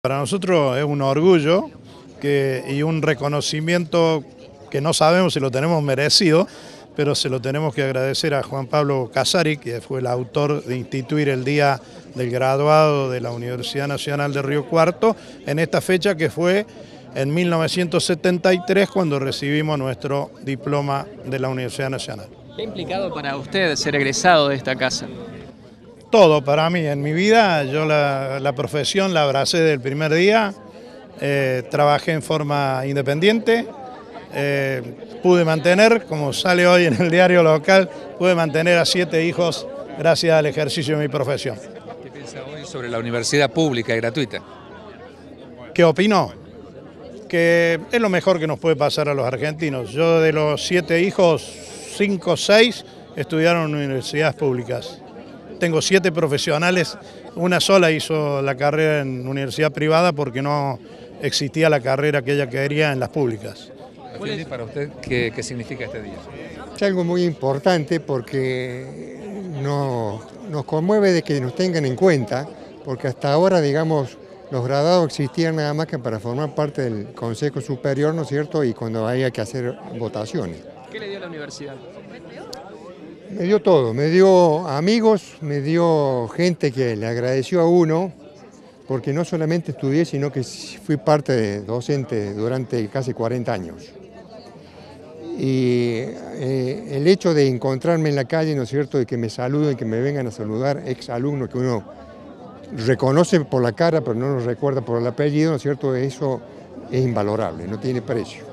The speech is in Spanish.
Para nosotros es un orgullo y un reconocimiento que no sabemos si lo tenemos merecido, pero se lo tenemos que agradecer a Juan Pablo Casari, que fue el autor de instituir el Día del Graduado de la Universidad Nacional de Río Cuarto, en esta fecha que fue en 1973 cuando recibimos nuestro diploma de la Universidad Nacional. ¿Qué ha implicado para usted ser egresado de esta casa? Todo para mí, en mi vida, yo la profesión la abracé desde el primer día, trabajé en forma independiente, pude mantener, como sale hoy en el diario local, pude mantener a 7 hijos gracias al ejercicio de mi profesión. ¿Qué piensa hoy sobre la universidad pública y gratuita? ¿Qué opino? Que es lo mejor que nos puede pasar a los argentinos. Yo de los 7 hijos, 5 o 6 estudiaron en universidades públicas. Tengo 7 profesionales, una sola hizo la carrera en universidad privada porque no existía la carrera que ella quería en las públicas. Para usted, ¿qué significa este día? Es algo muy importante porque nos conmueve de que nos tengan en cuenta, porque hasta ahora, digamos, los graduados existían nada más que para formar parte del Consejo Superior, ¿no es cierto?, y cuando haya que hacer votaciones. ¿Qué le dio la universidad? Me dio todo, me dio amigos, me dio gente que le agradeció a uno, porque no solamente estudié, sino que fui parte de docente durante casi 40 años. Y el hecho de encontrarme en la calle, ¿no es cierto?, de que me saluden, que me vengan a saludar exalumnos que uno reconoce por la cara, pero no los recuerda por el apellido, ¿no es cierto?, eso es invalorable, no tiene precio.